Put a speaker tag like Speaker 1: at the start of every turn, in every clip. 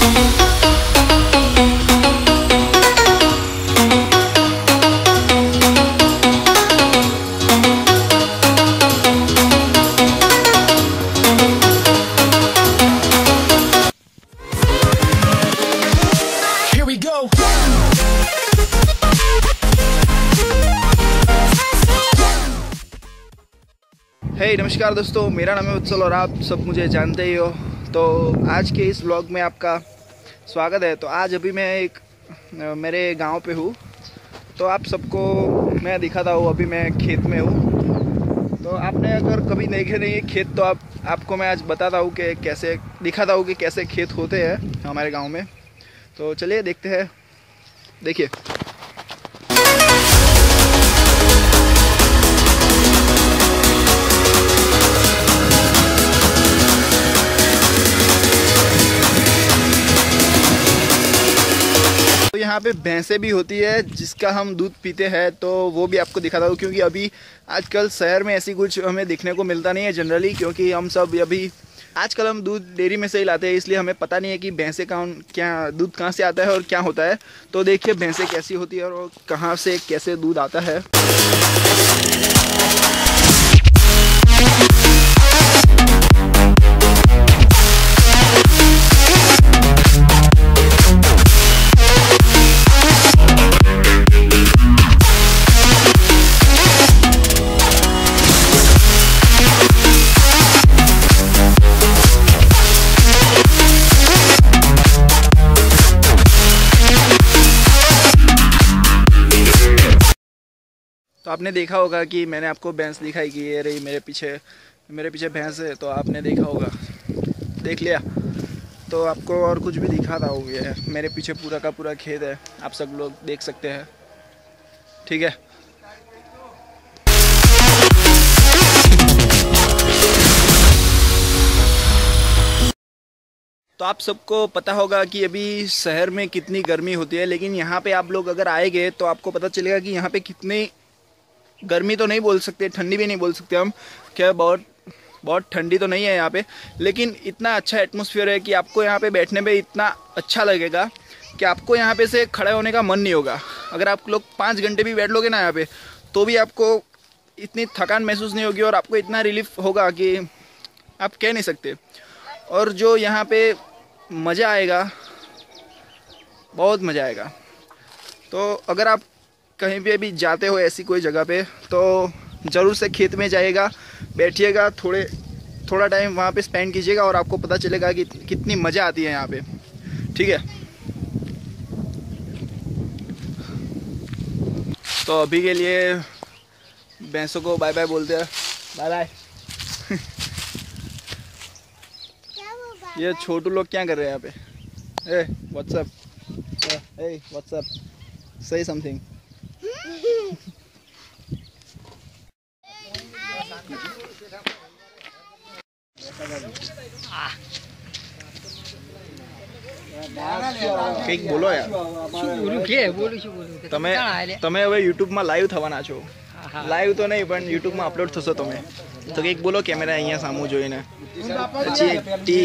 Speaker 1: नमस्कार दोस्तों, मेरा नाम है उत्सल और आप सब मुझे जानते ही हो। तो आज के इस व्लॉग में आपका स्वागत है। तो आज अभी मैं मेरे गांव पे हूँ, तो आप सबको मैं दिखाता हूँ। अभी मैं खेत में हूँ, तो आपने अगर कभी देखे नहीं खेत तो आपको मैं आज बताता हूँ कि कैसे दिखाता हूँ कि कैसे खेत होते हैं हमारे गाँव में। तो चलिए देखते हैं, देखिए। तो यहाँ पे भैंसें भी होती है जिसका हम दूध पीते हैं, तो वो भी आपको दिखाता हूँ। क्योंकि अभी आजकल शहर में ऐसी कुछ हमें दिखने को मिलता नहीं है जनरली, क्योंकि हम सब अभी आजकल हम दूध डेयरी में से ही लाते हैं, इसलिए हमें पता नहीं है कि भैंसें क्या दूध कहाँ से आता है और क्या होता है। तो देखिए भैंसें कैसी होती है और कहाँ से कैसे दूध आता है। तो आपने देखा होगा कि मैंने आपको भैंस दिखाई कि ये रही मेरे पीछे भैंस है। तो आपने देखा होगा, देख लिया। तो आपको और कुछ भी दिखाता हूँ। ये मेरे पीछे पूरा का पूरा खेत है, आप सब लोग देख सकते हैं, ठीक है। तो आप सबको पता होगा कि अभी शहर में कितनी गर्मी होती है, लेकिन यहाँ पे आप लोग अगर आएंगे तो आपको पता चलेगा कि यहाँ पे कितनी गर्मी तो नहीं बोल सकते, ठंडी भी नहीं बोल सकते हम, क्या बहुत ठंडी तो नहीं है यहाँ पे, लेकिन इतना अच्छा एटमॉस्फेयर है कि आपको यहाँ पे बैठने में इतना अच्छा लगेगा कि आपको यहाँ पे से खड़े होने का मन नहीं होगा। अगर आप लोग 5 घंटे भी बैठ लोगे ना यहाँ पे, तो भी आपको इतनी थकान महसूस नहीं होगी और आपको इतना रिलीफ होगा कि आप कह नहीं सकते। और जो यहाँ पे मज़ा आएगा, बहुत मज़ा आएगा। तो अगर आप कहीं पे भी जाते हो ऐसी कोई जगह पे, तो ज़रूर से खेत में जाइएगा, बैठिएगा, थोड़ा टाइम वहाँ पे स्पेंड कीजिएगा और आपको पता चलेगा कि कितनी मज़ा आती है यहाँ पे, ठीक है। तो अभी के लिए भैंसों को बाय बाय बोलते हैं, बाय बाय। ये छोटू लोग क्या कर रहे हैं यहाँ पे? Hey what's up, hey what's up, say something. કંઈક બોલો યાર, તમે હવે યુટ્યુબમાં લાઈવ થવાના છો। લાઈવ તો નહીં પણ યુટ્યુબમાં અપલોડ થશો તમે, તો કંઈક બોલો કેમેરા અહીંયા સામું જોઈને। પછી tea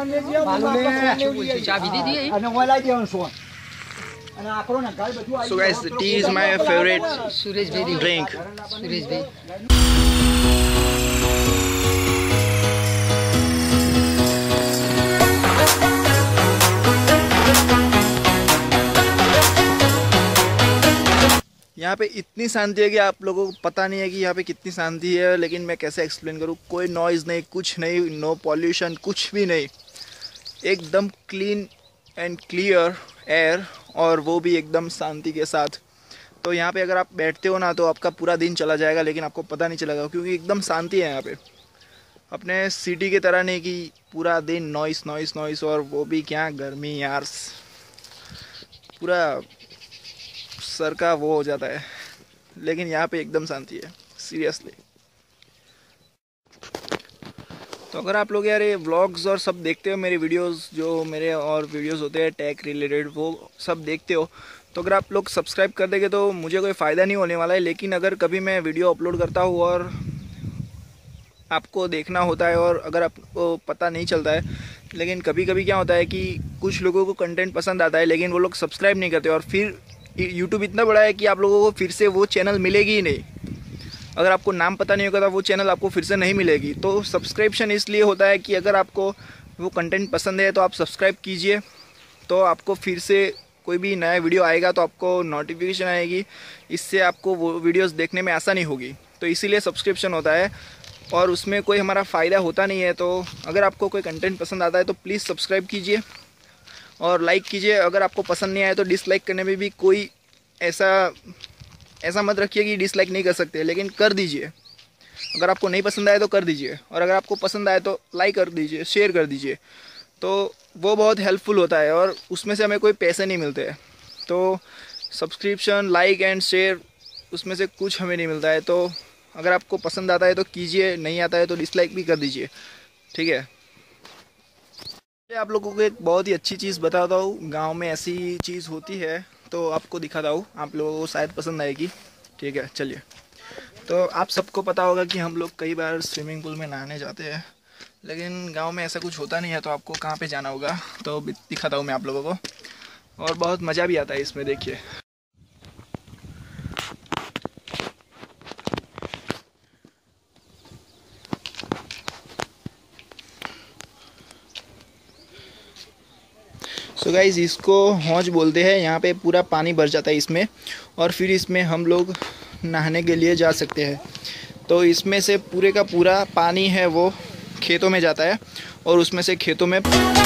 Speaker 1: So guys, tea is my favorite drink. यहाँ पे इतनी शांति है कि आप लोगों को पता नहीं है कि यहाँ पे कितनी शांति है, लेकिन मैं कैसे एक्सप्लेन करूँ। कोई नॉइज़ नहीं, कुछ नहीं, नो पॉल्यूशन, कुछ भी नहीं, एकदम क्लीन एंड क्लियर एयर, और वो भी एकदम शांति के साथ। तो यहाँ पे अगर आप बैठते हो ना तो आपका पूरा दिन चला जाएगा, लेकिन आपको पता नहीं चलेगा, क्योंकि एकदम शांति है यहाँ पे। अपने सिटी की तरह नहीं कि पूरा दिन नॉइस नॉइस नॉइस, और वो भी क्या गर्मी यार, पूरा सर का वो हो जाता है। लेकिन यहाँ पे एकदम शांति है, सीरियसली। तो अगर आप लोग यार ये व्लॉग्स और सब देखते हो, मेरे वीडियोस जो मेरे और वीडियोस होते हैं टेक रिलेटेड, वो सब देखते हो, तो अगर आप लोग सब्सक्राइब कर देंगे तो मुझे कोई फ़ायदा नहीं होने वाला है। लेकिन अगर कभी मैं वीडियो अपलोड करता हूँ और आपको देखना होता है और अगर आपको पता नहीं चलता है। लेकिन कभी कभी क्या होता है कि कुछ लोगों को कंटेंट पसंद आता है लेकिन वो लोग सब्सक्राइब नहीं करते और फिर यूट्यूब इतना बड़ा है कि आप लोगों को फिर से वो चैनल मिलेगी ही नहीं। अगर आपको नाम पता नहीं होगा तो वो चैनल आपको फिर से नहीं मिलेगी। तो सब्सक्रिप्शन इसलिए होता है कि अगर आपको वो कंटेंट पसंद है तो आप सब्सक्राइब कीजिए, तो आपको फिर से कोई भी नया वीडियो आएगा तो आपको नोटिफिकेशन आएगी, इससे आपको वो वीडियोस देखने में आसानी होगी। तो इसीलिए सब्सक्रिप्शन होता है और उसमें कोई हमारा फ़ायदा होता नहीं है। तो अगर आपको कोई कंटेंट पसंद आता है तो प्लीज़ सब्सक्राइब कीजिए और लाइक कीजिए। अगर आपको पसंद नहीं आए तो डिसलाइक करने में भी कोई ऐसा मत रखिए कि डिसलाइक नहीं कर सकते, लेकिन कर दीजिए। अगर आपको नहीं पसंद आए तो कर दीजिए और अगर आपको पसंद आए तो लाइक कर दीजिए, शेयर कर दीजिए। तो वो बहुत हेल्पफुल होता है और उसमें से हमें कोई पैसे नहीं मिलते हैं। तो सब्सक्रिप्शन, लाइक एंड शेयर, उसमें से कुछ हमें नहीं मिलता है। तो अगर आपको पसंद आता है तो कीजिए, नहीं आता है तो डिसलाइक भी कर दीजिए, ठीक है। आप लोगों को एक बहुत ही अच्छी चीज़ बताता हूँ, गांव में ऐसी चीज़ होती है तो आपको दिखाता हूँ, आप लोगों को शायद पसंद आएगी, ठीक है। चलिए, तो आप सबको पता होगा कि हम लोग कई बार स्विमिंग पूल में नहाने जाते हैं, लेकिन गांव में ऐसा कुछ होता नहीं है। तो आपको कहाँ पे जाना होगा तो दिखाता हूँ मैं आप लोगों को, और बहुत मज़ा भी आता है इसमें, देखिए। सो गाइस, इसको हौज बोलते हैं। यहाँ पे पूरा पानी भर जाता है इसमें और फिर इसमें हम लोग नहाने के लिए जा सकते हैं। तो इसमें से पूरे का पूरा पानी है वो खेतों में जाता है और उसमें से खेतों में